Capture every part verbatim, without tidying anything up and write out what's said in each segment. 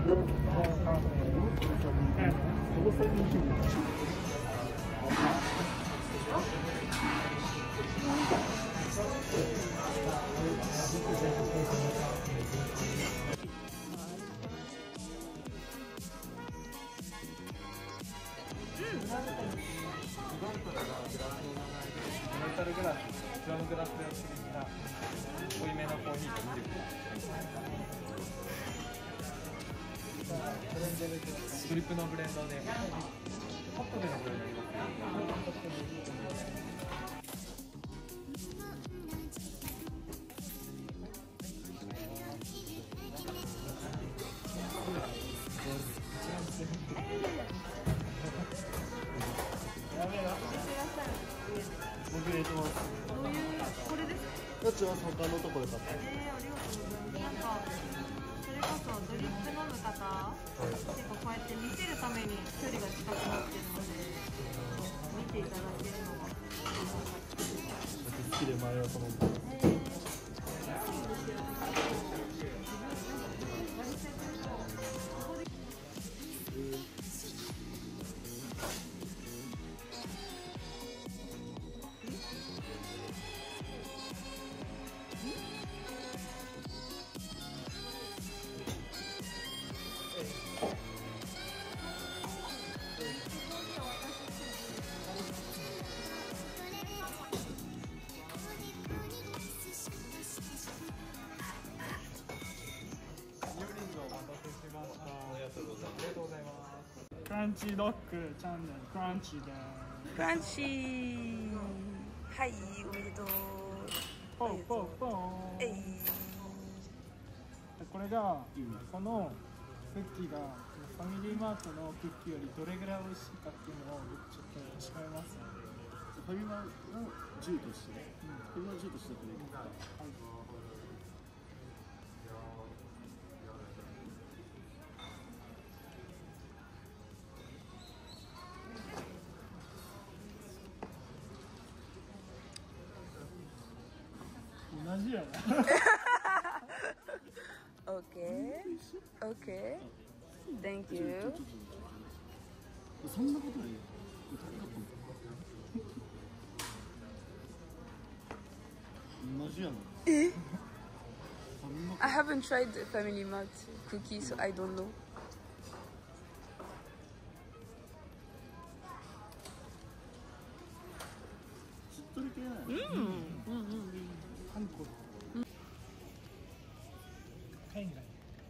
タルグラス、プラムグラスでやってきた濃いめのコーヒーとミルク。ドリップのブレンドで、ホットでのブレンドになって僕入れてます。 どういうこれですか？ どっちは他のところで買った。 えー、ありがとうございます。なんかそれこそドリップ飲む方、はい、結構こうやって見せるために距離が近くなってるので、見ていただけるのが好きで前は頼んで。クランチドッグチャンネルクランチでクランチー。はい、おめでとう。 ポンポンポン。 えい。 これがこのクッキーがファミリーマートのクッキーよりどれぐらい美味しいかっていうのをちょっと調べます。ファミマのじゅうとして、ファミマのじゅうとしてこれいくか。はい。同じやな。 Okay. Okay. Thank you. そんなことないよ。同じやな。 え I haven't tried the Family Mart cookie, so I don't know. しっとり系なの。 うん。うんうんうん。 韓国。海外。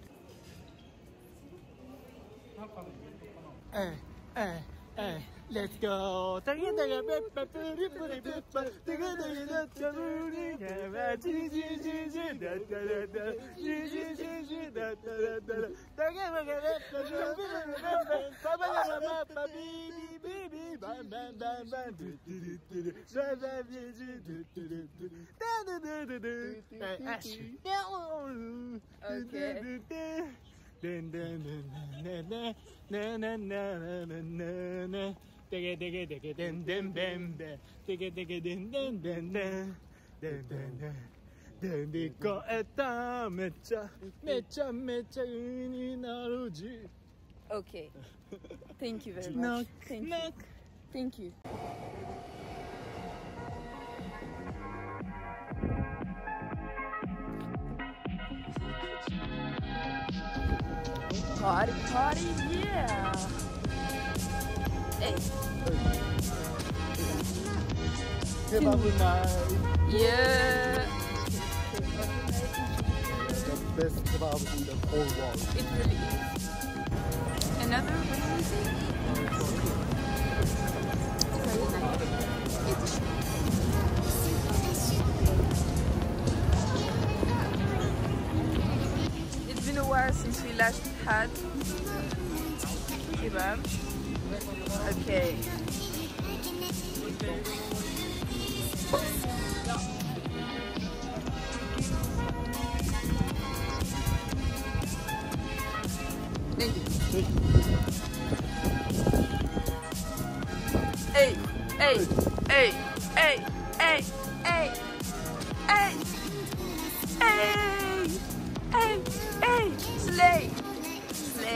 なんかのイベントかな。ええええ。Let's go. タゲタゲペッパプリプリペッパ。タゲタゲダッタブリガバチジジジダッタダッタジジジジダッタダッタダタゲマゲペッパプリプリペッパパパパパパビビビビバンバンバンバンドゥドゥドゥドゥバンバンビジドゥドゥドゥドゥダドゥドゥドゥドゥアッシュヤオー Okay. でんでんでんでんでんでんでんでんでんでんでんでんてけてけてけでんでんべんべんてけてけでんでんでんでんでんでんでんでんでこえためちゃめちゃめちゃいいになるじ Okay. Thank you very much. Thank you. Thank you. Party, party, yeah. Hey. Kebab night. Yeah. The best kebab in the whole world. It really is. Another one is it? Very nice. It's It's been a while since we last had kebab. Okay. Thank you. Hey, hey, hey, hey, hey, hey, hey, hey, hey, hey, slay, slay.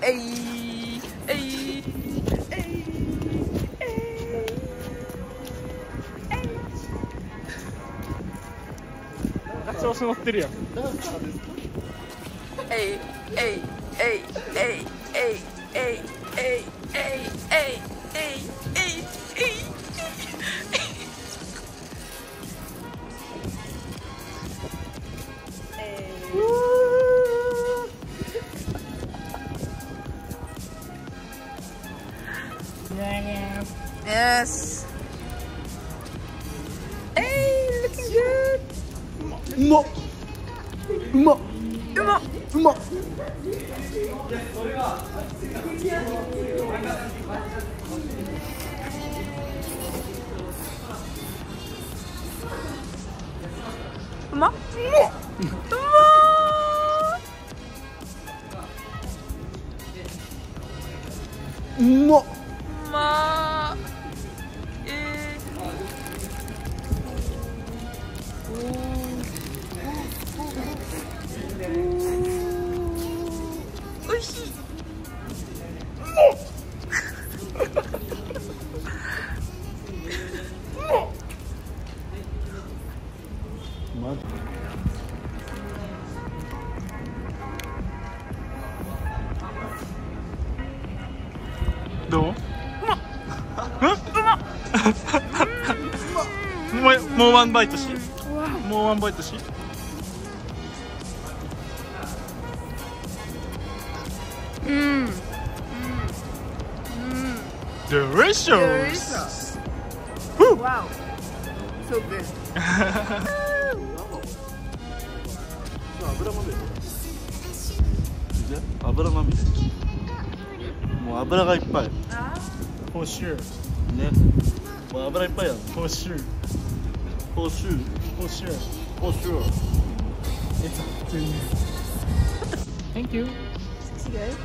えいえいえいガチ調子乗ってるやん。 えいえいえいえいえいえいえいえいえいえいえいYes. Hey, looking good. うまっ。うまっ。 うまっ。 うまっ。 うまっ。 うまっ。 うまっ。えー。おいしい。 どう？うまっ。うまっ。もうもうワンバイトし。もうワンバイトし。 うん。 Delicious. Wow. So good. 油まみれ。もう油がいっぱい。For sure。ね。もう油いっぱいやん。For sure。For sure。For sure。For sure。It's up to you. Thank you. Sexy guy.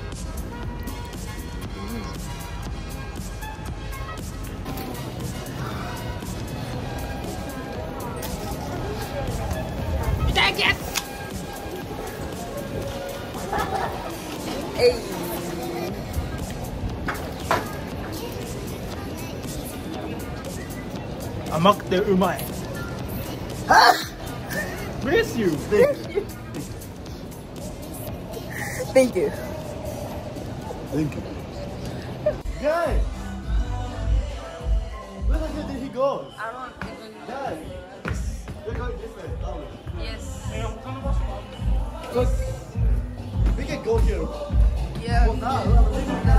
いただきます。えい。 甘くてうまい。Bless you. Thank you. Thank you. Guy. Where the hell did he go? I don't even know. Guy. They're going different, aren't we? Yes. Because we can go here. Yeah. Well, now,